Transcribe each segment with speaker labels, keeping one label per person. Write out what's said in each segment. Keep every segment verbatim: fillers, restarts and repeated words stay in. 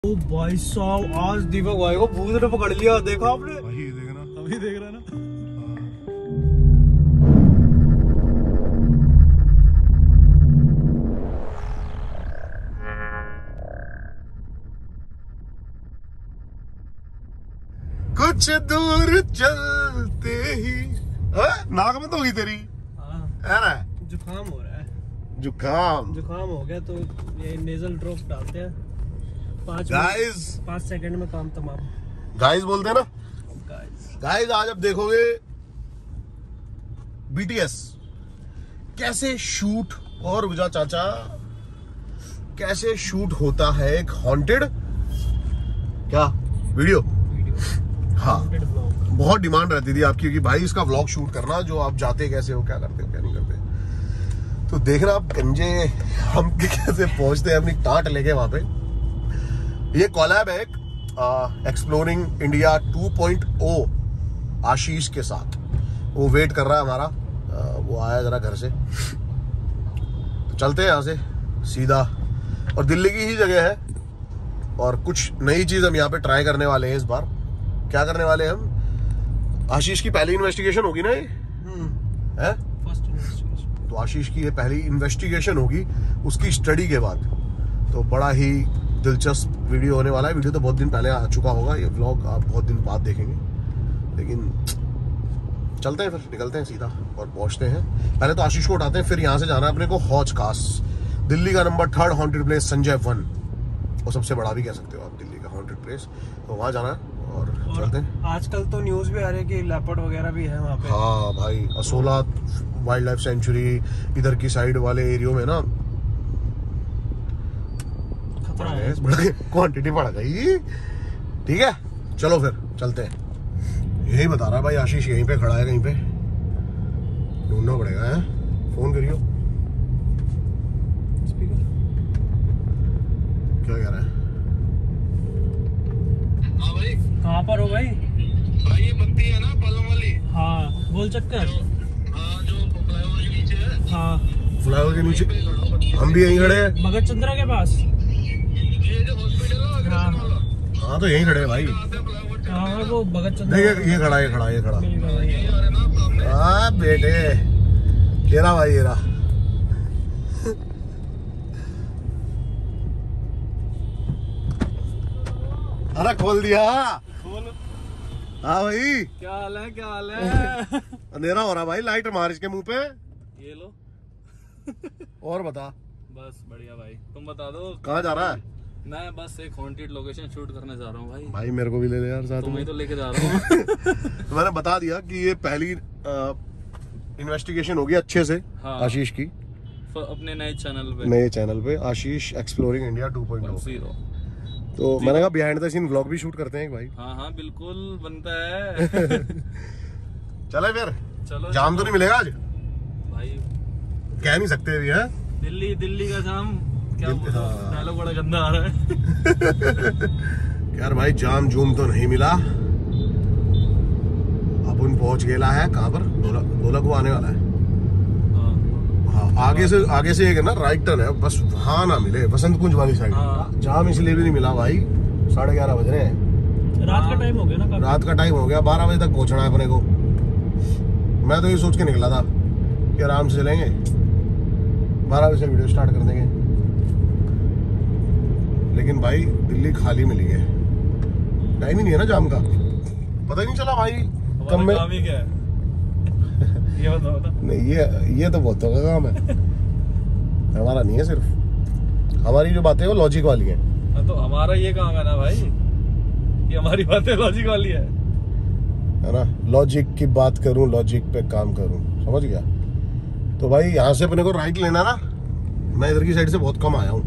Speaker 1: ओ भाई साहब, आज दीपक भाई को भूत ने पकड़ लिया। देखा आपने?
Speaker 2: वही देखना,
Speaker 1: अभी देख रहे हैं ना।
Speaker 2: कुछ दूर चलते ही नाक में तो होगी तेरी है ना,
Speaker 1: जुकाम हो रहा है।
Speaker 2: जुकाम
Speaker 1: जुकाम हो गया तो ये नेजल ड्रॉप डालते हैं। पाँच
Speaker 2: गाइस
Speaker 1: पाँच सेकंड में काम तमाम।
Speaker 2: गाइस बोलते हैं ना
Speaker 1: गाइस
Speaker 2: गाइस आज अब देखोगे बीटीएस कैसे शूट, और विजा चाचा कैसे शूट होता है एक हॉन्टेड क्या वीडियो। हाँ, बहुत डिमांड रहती थी आपकी कि भाई इसका व्लॉग शूट करना, जो आप जाते कैसे हो, क्या करते हो, क्या नहीं करते। तो देखना आप गंजे हम कैसे पहुंचते हैं अपनी टाट लेके वहां पे। ये कॉलैब है एक exploring India two point O Ashish के साथ। वो वेट कर रहा है हमारा, आ, वो आया जरा घर से, तो चलते हैं यहाँ से सीधा। और दिल्ली की ही जगह है और कुछ नई चीज हम यहाँ पे ट्राई करने वाले हैं इस बार। क्या करने वाले हैं हम? आशीष की पहली इन्वेस्टिगेशन होगी ना ये है?
Speaker 1: First investigation.
Speaker 2: तो आशीष की ये पहली इन्वेस्टिगेशन होगी उसकी स्टडी के बाद। तो बड़ा ही दिलचस्प वीडियो होने वाला है। वीडियो तो बहुत दिन पहले आ चुका होगा, ये व्लॉग आप बहुत दिन बाद देखेंगे। लेकिन चलते हैं, फिर निकलते हैं सीधा और पहुंचते हैं। पहले तो आशीष को उठाते हैं, फिर यहाँ से जाना है अपने को हौज खास, दिल्ली का number third haunted place Sanjay Van, और सबसे बड़ा भी कह सकते हो आप दिल्ली का हॉन्टेड प्लेस। तो वहाँ जाना है और, और चलते हैं।
Speaker 1: आजकल तो न्यूज भी आ रही है कि लेपर्ड वगैरह भी है वहाँ पे।
Speaker 2: हाँ भाई, असोला वाइल्ड लाइफ सेंचुरी इधर की साइड वाले एरियो में ना क्वांटिटी बढ़ गई। ठीक है, चलो फिर चलते हैं। यही बता रहा भाई आशीष, यहीं पे खड़ा है कहीं पे, ढूंढना पड़ेगा है। फोन करियो।
Speaker 1: स्पीकर
Speaker 2: क्या कह रहा है?
Speaker 3: हाँ भाई,
Speaker 1: कहाँ पर हो भाई?
Speaker 3: भाई ये बत्ती है ना पलम वाली।
Speaker 1: हाँ, गोल चक्कर।
Speaker 3: हाँ, जो फ्लाईओवर के नीचे है।
Speaker 1: हाँ,
Speaker 2: फ्लाईओवर के नीचे हम भी यहीं खड़े हैं।
Speaker 1: भगत चंद्रा के पास।
Speaker 3: ये जो हॉस्पिटल है
Speaker 1: हाँ
Speaker 3: वाला।
Speaker 2: हाँ तो यहीं खड़े हैं भाई।
Speaker 1: हाँ हाँ, वो भगत चंद्रा।
Speaker 2: देखिए ये खड़ा है, ये खड़ा है, ये खड़ा।
Speaker 1: मिल गया भाई।
Speaker 3: ये आ रहा है ना सामने।
Speaker 2: हाँ बेटे, ये रहा भाई, ये रहा। अरे खोल दिया।
Speaker 1: खोल।
Speaker 2: हाँ भाई,
Speaker 1: क्या हाल है, क्या हाल है?
Speaker 2: अंधेरा हो रहा भाई, लाइट मार इसके मुंह पे।
Speaker 1: ये लो।
Speaker 2: और बता।
Speaker 4: बस बढ़िया भाई, तुम बता दो
Speaker 2: कहाँ जा रहा है?
Speaker 4: मैं बस एक हॉन्टेड लोकेशन शूट करने जा रहा हूँ भाई।
Speaker 2: भाई मेरे को भी ले ले यार साथ में।
Speaker 4: तुम्हें तो लेके जा रहा हूँ।
Speaker 2: तो मैंने बता दिया कि ये पहली इन्वेस्टिगेशन होगी अच्छे से।
Speaker 4: हाँ।
Speaker 2: आशीष की
Speaker 4: अपने नए चैनल पे,
Speaker 2: नए चैनल पे Ashish exploring India two point O.
Speaker 4: Zero.
Speaker 2: तो मैंने कहा बिहाइंड द सीन व्लॉग भी शूट करते हैं एक भाई।
Speaker 4: हाँ हाँ बिल्कुल बनता है।
Speaker 2: चले फिर,
Speaker 4: चलो
Speaker 2: जाम तो नहीं मिलेगा आज?
Speaker 4: भाई
Speaker 2: कह नहीं सकते अभी है।
Speaker 4: दिल्ली दिल्ली का जाम क्या
Speaker 2: दिल्ली- हाँ।
Speaker 4: डायलॉग बड़ा गंदा आ रहा है।
Speaker 2: यार भाई जाम जूम तो नहीं मिला। अपन पहुंच गेला है कहाँ पर? ढोलक ढोलक वो आने वाला है।
Speaker 4: हाँ,
Speaker 2: हाँ, आगे से आगे से एक है ना राइट टर्न है, बस वहाँ ना मिले, बसंत कुंज वाली साइड।
Speaker 4: हाँ।
Speaker 2: जाम इसलिए भी नहीं मिला भाई, साढ़े ग्यारह बज रहे हैं,
Speaker 1: रात का टाइम हो गया ना काफी।
Speaker 2: रात का टाइम हो गया, बारह बजे तक पहुंचना है अपने को। मैं तो ये सोच के निकला था कि आराम से चलेंगे, बारह बजे से वीडियो स्टार्ट कर देंगे। लेकिन भाई दिल्ली खाली मिली है, टाइम ही नहीं है ना जाम का, पता ही नहीं चला भाई कब
Speaker 4: हमारा
Speaker 2: में।
Speaker 4: काम ही क्या है? ये बताओ बता।
Speaker 2: नहीं ये ये तो बहुतों का काम है, हमारा नहीं है। सिर्फ हमारी जो बातें हैं वो लॉजिक वाली है।
Speaker 4: हाँ, तो हमारा ये काम है ना भाई, ये हमारी बातें लॉजिक वाली है।
Speaker 2: है ना, लॉजिक की बात करूं, लॉजिक पे काम करूं, समझ गया? तो भाई यहाँ से अपने को राइट लेना ना, मैं इधर की साइड से बहुत कम आया हूँ।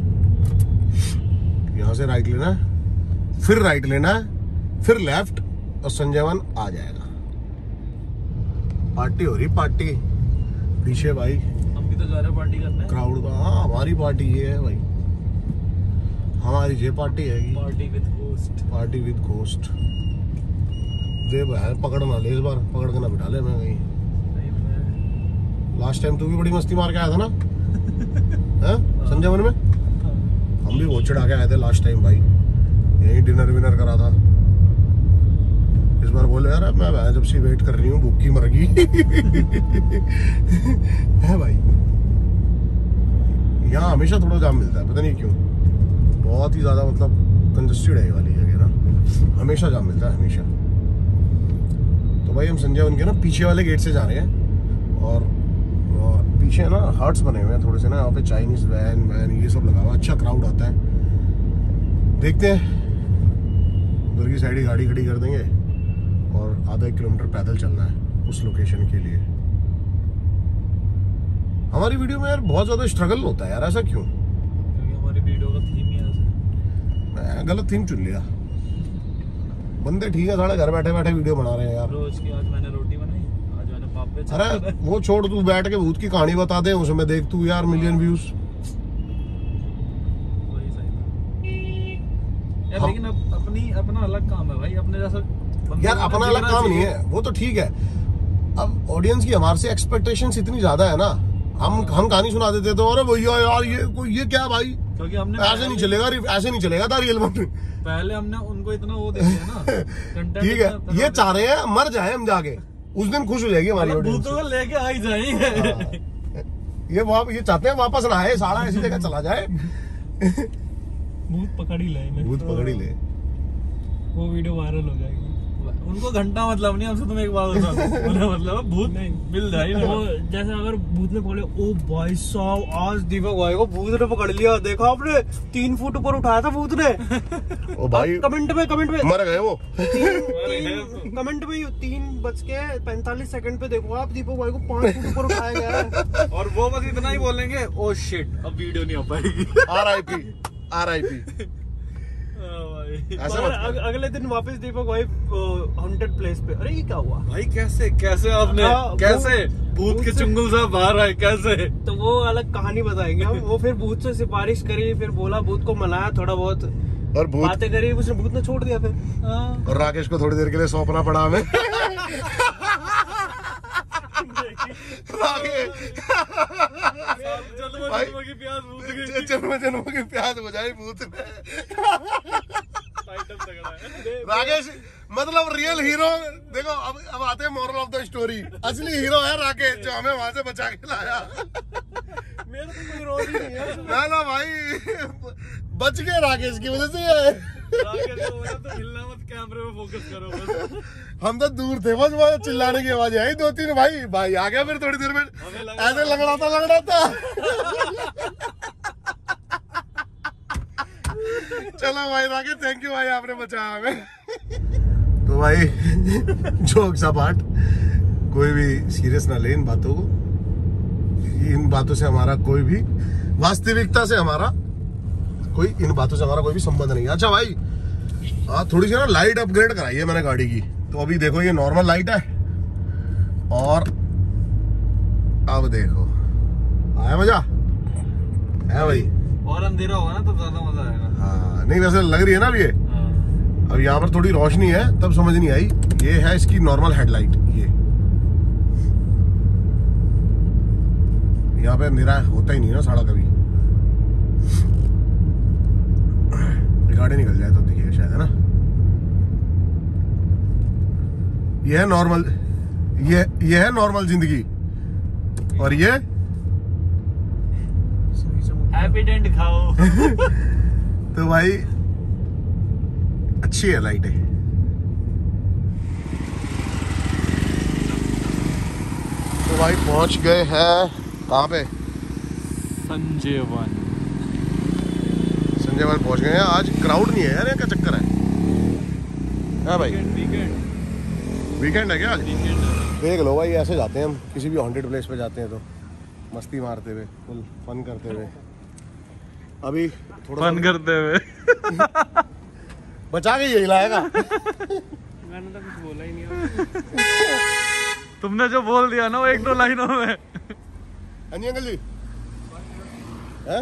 Speaker 2: यहाँ से राइट लेना है, फिर राइट लेना है, फिर लेफ्ट, और संजय वन आ जाएगा। पार्टी हो रही, पार्टी पीछे भाई
Speaker 4: हम भी तो जा रहे हैं पार्टी करने।
Speaker 2: क्राउड का। हाँ हमारी पार्टी ये है भाई, हमारी ये पार्टी है।
Speaker 4: Party with ghost.
Speaker 2: Party with ghost. दे भाई पकड़ना ले, इस बार पकड़ के ना बिठा ले मैं कहीं। लास्ट टाइम तू भी बड़ी मस्ती मार के आया था ना है संजय वन में? हम भी बहुत चढ़ा के आए थे लास्ट टाइम भाई। डिनर विनर करा था। इस बार बोले यार मैं जब से वेट कर रही हूँ भूखी मर गई है भाई। यहाँ हमेशा थोड़ा जाम मिलता है, पता नहीं क्यों, बहुत ही ज्यादा मतलब कंजस्टेड है ये वाली जगह ना, हमेशा जाम मिलता है हमेशा। तो भाई हम संजय उनके ना पीछे वाले गेट से जा रहे हैं, और, और पीछे ना हर्ट्स बने हुए हैं थोड़े से ना, यहाँ पे चाइनीज वैन वैन ये सब लगा हुआ, अच्छा क्राउड आता है। देखते हैं, उधर की साइड ही गाड़ी खड़ी कर देंगे और आधा एक किलोमीटर पैदल चलना है उस लोकेशन के लिए। हमारी वीडियो में यार बहुत ज्यादा स्ट्रगल होता है यार, ऐसा क्यों?
Speaker 4: क्योंकि हमारी वीडियो का थीम ही ऐसा।
Speaker 2: मैं गलत थीम चुन लिया। बंदे ठीक है, साढ़े घर बैठे बैठे वीडियो बना रहे हैं यार।
Speaker 4: रोज की आज मैंने रोटी बनाई, आज मैंने पापे चावल
Speaker 2: अरे वो छोड़, तू बैठ के भूत की कहानी बता दे, उसमें देख तू यार मिलियन व्यूज।
Speaker 4: वही सही था यार।
Speaker 2: हम-
Speaker 4: लेकिन अब अपनी अपना अलग काम है भाई, अपने जैसा बंदा
Speaker 2: यार अपना अलग
Speaker 4: जीना
Speaker 2: काम नहीं
Speaker 4: चाहिए।
Speaker 2: है, वो तो ठीक है। अब ऑडियंस की हमारे से एक्सपेक्टेशंस इतनी ज्यादा है ना, हम हम कहानी सुना देते तो अरे भैया यार ये कोई ये क्या भाई,
Speaker 4: क्योंकि हमने
Speaker 2: ऐसे नहीं चलेगा, ऐसे नहीं चलेगा था रियल में।
Speaker 4: पहले हमने उनको इतना वो दे दिया ना कंटेंट।
Speaker 2: ठीक है, ये चाह रहे हैं मर जाए हम जाके, उस दिन खुश हो जाएगी हमारी ऑडियंस।
Speaker 4: भूतों को लेके आ ही जाएंगे।
Speaker 2: ये वाप, ये चाहते हैं वापस ना आए, साला ऐसी जगह चला जाए।
Speaker 1: भूत पकड़ ही लाए,
Speaker 2: भूत पकड़ ही ले।
Speaker 1: वो वीडियो वायरल हो जाएगी।
Speaker 4: उनको घंटा मतलब नहीं, हमसे तुम एक बात बता दो मतलब भूत
Speaker 1: नहीं।
Speaker 4: मिल जाए ना।
Speaker 1: वो जैसे अगर भूत ने बोले ओ भाई साहब आज दीपक भाई को भूत ने पकड़ लिया, देखा आपने तीन फुट ऊपर उठाया था भूत ने।
Speaker 2: ओ भाई
Speaker 1: कमेंट में कमेंट में
Speaker 2: मर गए वो।
Speaker 1: तीन, तीन कमेंट में तीन बज के पैंतालीस सेकंड पे देखो आप, दीपक भाई को पांच फुट ऊपर उठाया गया है।
Speaker 4: और वो बस इतना ही बोलेंगे, ओ शिट अब वीडियो नहीं आ पाएगी।
Speaker 2: R I P R I P ऐसा
Speaker 1: और
Speaker 2: मत कर।
Speaker 1: अग, अगले दिन वापस दीपक भाई हॉन्टेड प्लेस पे। अरे ये क्या हुआ?
Speaker 4: भाई कैसे कैसे आपने
Speaker 1: हाँ,
Speaker 4: कैसे
Speaker 1: भूत-
Speaker 4: भूत के
Speaker 1: भूत से-
Speaker 4: चुंगल से बाहर आए कैसे?
Speaker 1: तो वो अलग कहानी बताएंगे हम। वो फिर भूत से सिफारिश करी, फिर बोला भूत को मनाया, थोड़ा बहुत
Speaker 2: और भूत
Speaker 1: बातें करी, उसने भूत ने छोड़ दिया फिर।
Speaker 2: और राकेश को थोड़ी देर के लिए सौंपना पड़ा हमें। राकेश
Speaker 4: जन्म
Speaker 2: भाई-
Speaker 4: जन्म की प्यास भूत की
Speaker 2: जन्म जन्म की प्यास बुझाई भूत ने।
Speaker 4: आइटम तगड़ा है।
Speaker 2: राकेश मतलब रियल हीरो। देखो अब अब आते हैं मोरल ऑफ द स्टोरी। असली हीरो है राकेश, जो हमें वहां से बचा के लाया।
Speaker 1: मेरा तो कोई रोल ही नहीं है।
Speaker 2: ना ना भाई बच गए राकेश की वजह से ये।
Speaker 4: राकेश को बोला तो हिलना मत, कैमरे में फोकस करो बस।
Speaker 2: हम तो दूर थे, बस वो चिल्लाने की आवाज आई दो तीन, भाई भाई आ गया फिर थोड़ी देर में।
Speaker 4: हमें लगा-
Speaker 2: ऐसे लगड़ा था लगड़ा था। चलो भाई राकेश थैंक यू भाई, आपने बचाया हमें। तो भाई जोक्स अपार्ट, कोई भी सीरियस ना ले इन बातों को। इन बातों से हमारा कोई भी, वास्तविकता से हमारा कोई, इन बातों से हमारा कोई भी संबंध नहीं। अच्छा भाई हाँ, थोड़ी सी ना लाइट अपग्रेड कराई है मैंने गाड़ी की। तो अभी देखो ये नॉर्मल लाइट है, और अब देखो आया मजा है भाई।
Speaker 4: और अंधेरा होगा ना तो ज्यादा मजा आएगा।
Speaker 2: हाँ नहीं वैसे लग रही है ना अब ये।
Speaker 4: हाँ।
Speaker 2: अब यहाँ पर थोड़ी रोशनी है तब समझ नहीं आई। ये है इसकी नॉर्मल हेडलाइट। ये यहाँ पे अंधेरा होता ही नहीं ना साड़ा कभी। गाड़ी निकल जाए तो दिखेगा शायद, है ना। ये है नॉर्मल, ये ये है नॉर्मल जिंदगी। और ये
Speaker 1: हैप्पी डेंट खाओ।
Speaker 2: तो भाई अच्छी है लाइटें। तो भाई पहुंच गए हैं कहाँ पे?
Speaker 4: संजय वन।
Speaker 2: संजय वन पहुंच गए हैं। आज क्राउड नहीं है यार, क्या चक्कर है? हाँ भाई
Speaker 4: वीकेंड
Speaker 2: वीकेंड है क्या आज?
Speaker 4: वीकेंड
Speaker 2: देख लो भाई, ऐसे जाते हैं हम किसी भी हॉन्टेड प्लेस पे जाते हैं तो मस्ती मारते हुए, फुल फन करते हुए। अभी थोड़ा
Speaker 4: फन करते हुए
Speaker 2: बचा के यही लाएगा।
Speaker 1: मैंने तो कुछ बोला ही नहीं।
Speaker 4: तुमने जो बोल दिया ना वो एक दो लाइनों में।
Speaker 2: हाँ जी अंकल जी, हैं?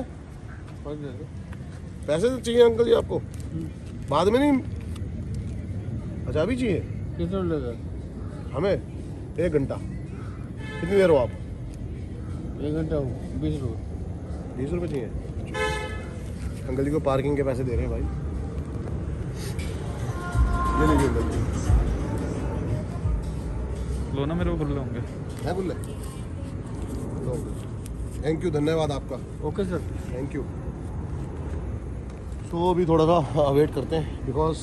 Speaker 2: पैसे तो चाहिए अंकल जी आपको? बाद में नहीं? अच्छा अभी चाहिए?
Speaker 1: कितना लगा?
Speaker 2: हमें एक घंटा। कितनी देर हो आप?
Speaker 1: एक घंटा बीस रुपये।
Speaker 2: बीस रुपये चाहिए। अंकल जी को पार्किंग के पैसे दे रहे हैं भाई।
Speaker 4: ना मेरे को खुले होंगे।
Speaker 2: है बोले थैंक यू, धन्यवाद आपका।
Speaker 4: Okay sir,
Speaker 2: thank you. तो अभी थोड़ा सा वेट करते हैं बिकॉज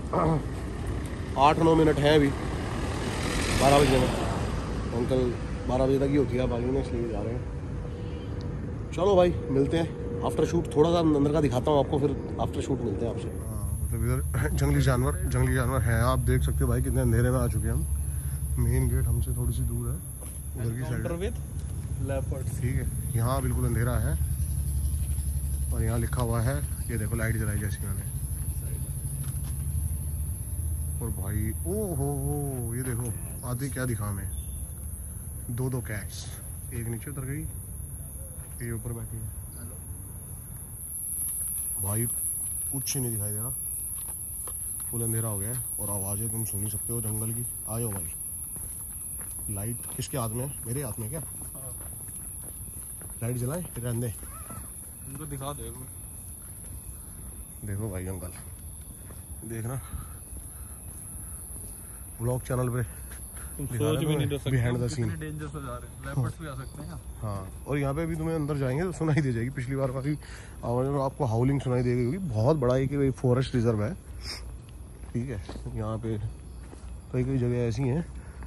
Speaker 2: आठ नौ मिनट है अभी बारह बजे में। अंकल बारह बजे तक ही होती है बाकी में, इसलिए जा रहे हैं। चलो भाई मिलते हैं आफ्टर शूट। थोड़ा सा अंदर का दिखाता हूँ आपको, फिर आफ्टर शूट मिलते हैं आपसे। हाँ मतलब इधर जंगली जानवर जंगली जानवर हैं, आप देख सकते हो भाई कितने अंधेरे में आ चुके हैं हम। मेन गेट हमसे थोड़ी सी दूर है, उधर की साइड ठीक है। यहाँ बिल्कुल अंधेरा है और यहाँ लिखा हुआ है, ये देखो लाइट जलाई जैसी मैंने। और भाई ओ हो हो ये देखो आधी क्या दिखा हमें, दो दो कैट्स, एक नीचे उतर गई, ये ऊपर बैठी है। भाई कुछ नहीं दिखाई दे रहा, फुल अंधेरा हो गया है और आवाज़ें तुम सुन ही सकते हो जंगल की। आ जाओ भाई। लाइट किसके हाथ में है? मेरे हाथ में क्या? लाइट जलाए फिर अंधे
Speaker 4: उनको दिखा दे।
Speaker 2: देखो भाई जंगल देखना, व्लॉग चैनल पे
Speaker 4: तुम सोच भी नहीं सकते
Speaker 2: बिहाइंड द सीन।
Speaker 4: डेंजर से जा रहे हैं, लेपर्ड्स भी आ सकते हैं।
Speaker 2: हाँ और यहाँ पे भी तुम्हें अंदर जाएंगे तो सुनाई दे जाएगी। पिछली बार काफ़ी आवाज़ में आपको हाउलिंग सुनाई दे गई होगी। बहुत बड़ा एक फॉरेस्ट रिजर्व है, ठीक है। यहाँ पे कई कई जगह ऐसी हैं।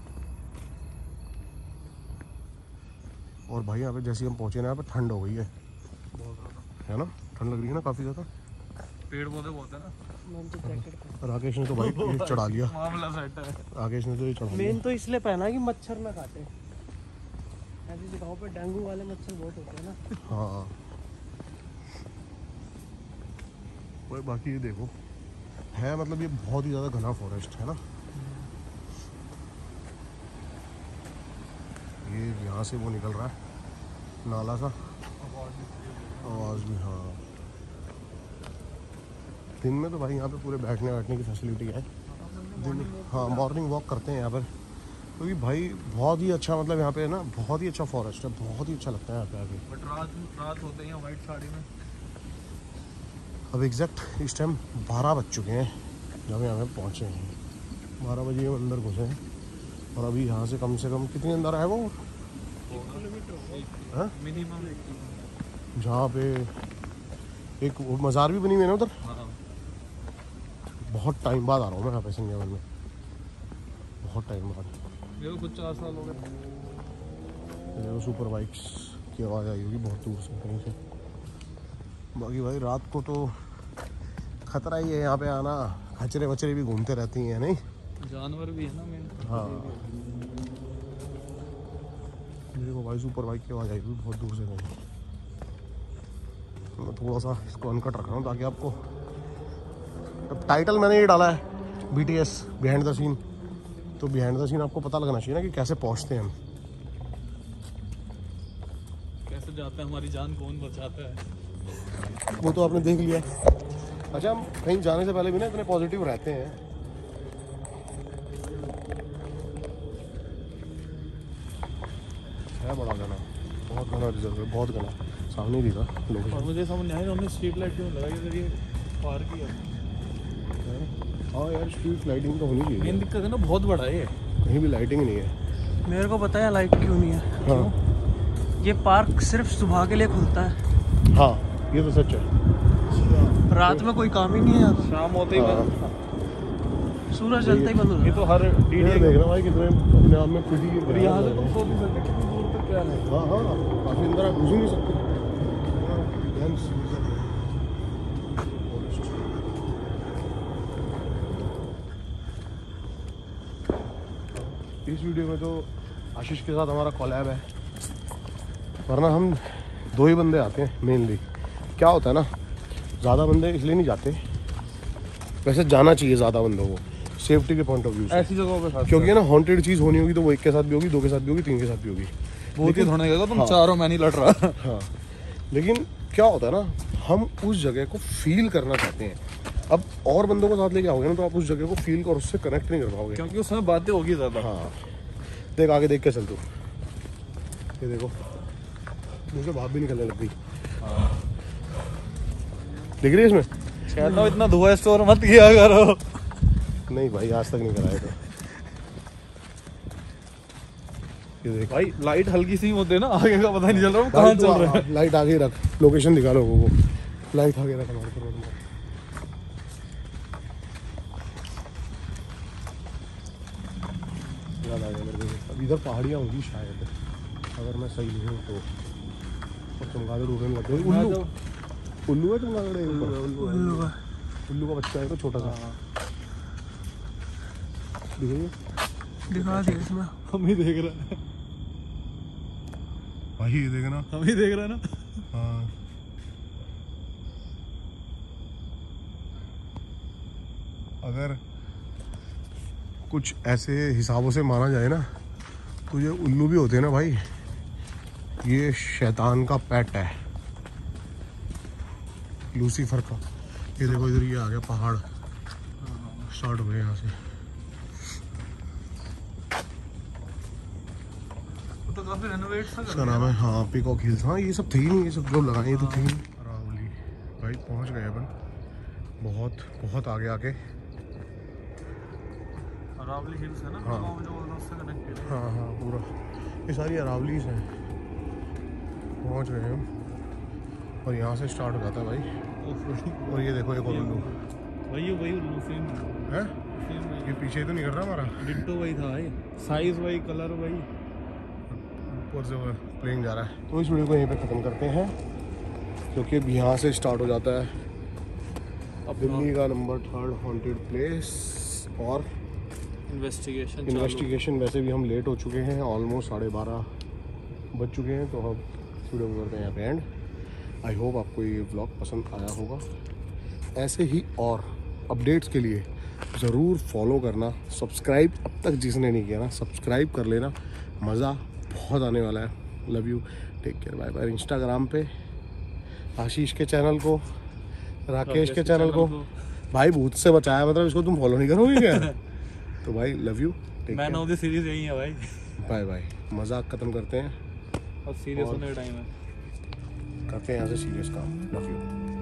Speaker 2: और भाई यहाँ पे जैसे हम पहुँचे ना, यहाँ पे ठंड हो गई है है ना, ठंड लग रही है ना काफ़ी ज़्यादा।
Speaker 4: पेड़ पौधे बहुत है ना।
Speaker 2: राकेश ने तो भाई ये चढ़ा लिया,
Speaker 4: मामला सेट है।
Speaker 2: राकेश ने तो ये चढ़ा लिया।
Speaker 1: मेन तो इसलिए पहना कि मच्छर ना काटे। ऐसी जगहों पे डेंगू वाले मच्छर बहुत होते हैं ना।
Speaker 2: हाँ भाई बाकी ये देखो है, मतलब ये बहुत ही ज़्यादा घना फॉरेस्ट है ना। ये यहाँ से वो निकल रहा है नाला सा, आवाज़ भी। हाँ दिन में तो भाई यहाँ पे पूरे बैठने बैठने की फैसिलिटी है। दिन हाँ मॉर्निंग वॉक करते हैं यहाँ पर, क्योंकि भाई बहुत ही अच्छा, मतलब यहाँ पे ना बहुत ही अच्छा फॉरेस्ट है, बहुत ही अच्छा लगता है यहाँ पे आके।
Speaker 4: बट रात रात होते हैं वाइट साड़ी में।
Speaker 2: अब एग्जैक्ट इस टाइम बारह बज चुके हैं जब यहाँ पे पहुँचे हैं। बारह बजे हम अंदर घुसे हैं और अभी यहाँ से कम से कम कितनी अंदर है वो,
Speaker 4: मिनिमम
Speaker 2: जहाँ पे एक वो मज़ार भी बनी हुई है ना उधर। बहुत टाइम बाद आ रहा हूँ मैं यहाँ पे संगमरमर में, बहुत टाइम बाद।
Speaker 4: मेरे को कुछ चार साल हो गए।
Speaker 2: वो सुपर बाइक्स की आवाज़ आई होगी बहुत दूर से कहीं से। बाकी भाई रात को तो खतरा ही है यहाँ पे आना, खचरे वचरे भी घूमते रहती हैं नहीं,
Speaker 4: जानवर भी है ना मेन।
Speaker 2: हाँ देखो भाई सुपर बाइक की आवाज़ आई हुई बहुत दूर से कहीं। मैं थोड़ा सा इसको अनकट रख रहा हूँ ताकि आपको, अब टाइटल मैंने ये डाला है B T S behind the scene, तो बिहाइंड द सीन आपको पता लगना चाहिए ना कि कैसे पहुँचते हैं हम,
Speaker 4: कैसे जाते हैं, हमारी जान कौन बचाता है।
Speaker 2: वो तो आपने देख लिया। अच्छा हम कहीं जाने से पहले भी ना इतने पॉजिटिव रहते हैं। है बड़ा घना, बहुत घना रिजर्व है, बहुत घना, सामने ही दिखा लोग।
Speaker 4: और मुझे समझ नहीं आया हमने स्ट्रीट लाइट क्यों लगाई इधर, ये पार्क ही है।
Speaker 2: हाँ यार स्ट्रीट लाइटिंग तो होनी चाहिए।
Speaker 4: मेन दिक्कत है ना बहुत बड़ा है ये,
Speaker 2: कहीं भी लाइटिंग नहीं है।
Speaker 1: मेरे को पता है लाइट क्यों नहीं है।
Speaker 2: हाँ
Speaker 1: ये पार्क सिर्फ सुबह के लिए खुलता है।
Speaker 2: हाँ ये तो सच है,
Speaker 1: रात में कोई काम ही नहीं है यहाँ पे।
Speaker 4: शाम होते ही बंद,
Speaker 1: सूरज जलते ही बंद हो
Speaker 4: ये
Speaker 1: जाता
Speaker 4: तो हर
Speaker 2: ये
Speaker 4: डीडी
Speaker 2: देखना भाई कितने अपने आप में खुशी की
Speaker 4: और यहाँ से तुम सो भी सकते कितनी दूर तक क्या है।
Speaker 2: हाँ हाँ काफी अंदर आप घुस ही नहीं सकते। इस वीडियो में तो आशीष के साथ हमारा कोलैब है, वरना हम दो ही बंदे आते हैं मेनली। क्या होता है ना, ज़्यादा बंदे इसलिए नहीं जाते, वैसे जाना चाहिए ज़्यादा बंदों को सेफ्टी के पॉइंट ऑफ व्यू से,
Speaker 4: ऐसी जगहों पे खास
Speaker 2: क्योंकि है ना हॉन्टेड चीज़ होनी होगी तो वो एक के साथ भी होगी, दो के साथ भी होगी, तीन के साथ भी होगी।
Speaker 4: बहुत ही थोड़ा गया तुम
Speaker 2: हाँ।
Speaker 4: चारों मैं नहीं लड़ रहा।
Speaker 2: हाँ लेकिन क्या होता है ना, हम उस जगह को फील करना चाहते हैं। अब और बंदों को साथ लेके आओगे ना तो आप उस जगह को फील और उससे कनेक्ट नहीं कर पाओगे,
Speaker 4: क्योंकि उसमें बातें होगी ज्यादा।
Speaker 2: हाँ देख आगे देख के चल तू, ये देखो मुझे भाप भी निकलने लग गई। दिख रही है इसमें?
Speaker 4: कहता हूँ इतना धुआं स्टोर मत किया करो।
Speaker 2: नहीं भाई आज तक नहीं कराया था। ये देख
Speaker 4: भाई लाइट हल्की सी होते ना, आगे का पता नहीं चल रहा कहाँ चल रहा है।
Speaker 2: लाइट आगे रख, लोकेशन दिखा लोगों को, लाइट आगे रख हमारे को। याद आ गया मेरे को, अब इधर पहाड़ियाँ होगी शायद, अगर मैं सही नहीं हूँ तो। और चमगादड़ उड़ने लग गए। उल्लू उल्लू है चमगादड़ है ऊपर?
Speaker 1: उल्लू का
Speaker 2: उल्लू का बच्चा है तो छोटा सा दिखाइए।
Speaker 1: दिखा दिया इसमें।
Speaker 4: हम ही देख रहे हैं,
Speaker 2: भाई ये देखना,
Speaker 4: हम ही देख रहे हैं ना।
Speaker 2: हाँ अगर कुछ ऐसे हिसाबों से माना जाए ना तो ये उल्लू भी होते हैं ना भाई, ये शैतान का पेट है, लूसीफर का। ये देखो इधर ये आ गया पहाड़, स्टार्ट हो गए यहाँ से।
Speaker 4: तो काफी रेनोवेट सा
Speaker 2: इसका नाम है हाँ पीकॉक हिल्स। हाँ ये सब थे ही नहीं, ये सब जो लगाए ये तो थे ही नहीं। अरावली भाई पहुँच गए अपन, बहुत बहुत आगे आके।
Speaker 4: अरावली हिल्स है ना,
Speaker 2: हाँ।
Speaker 4: गाँव में जो बोलते हैं उससे कनेक्टेड है।
Speaker 2: हाँ हाँ पूरा ये सारी अरावलीज हैं। पहुँच गए हम और यहाँ से स्टार्ट हो जाता है भाई। और ये देखो एक और उल्लू
Speaker 4: वही वही उल्लू सेम
Speaker 2: है,
Speaker 4: सेम वही,
Speaker 2: ये पीछे तो नहीं कर रहा हमारा,
Speaker 4: डिट्टो वही था भाई, साइज वही, कलर वही।
Speaker 2: ऊपर से प्लेन जा रहा है। तो इस वीडियो को यहीं पे ख़त्म करते हैं, क्योंकि अब यहाँ से स्टार्ट हो जाता है अब दिल्ली का नंबर थर्ड हॉन्टेड प्लेस। और
Speaker 4: इन्वेस्टिगेशन
Speaker 2: इन्वेस्टिगेशन वैसे भी हम लेट हो चुके हैं, ऑलमोस्ट साढ़े बारह बज चुके हैं। तो अब वीडियो को करते हैं यहाँ पे एंड। आई होप आपको ये व्लॉग पसंद आया होगा। ऐसे ही और अपडेट्स के लिए ज़रूर फॉलो करना, सब्सक्राइब अब तक जिसने नहीं किया ना सब्सक्राइब कर लेना, मज़ा बहुत आने वाला है। Love you, take care, bye bye. Instagram पे आशीष के चैनल को, राकेश के चैनल को, भाई भूत से बचाया, मतलब इसको तुम फॉलो नहीं करोगे क्या? तो भाई love you, take
Speaker 4: man of the series यही है भाई।
Speaker 2: Bye bye. मजाक खत्म करते हैं
Speaker 4: और सीरियस होने का टाइम है।
Speaker 2: करते हैं यहाँ से सीरियस काम। Love you.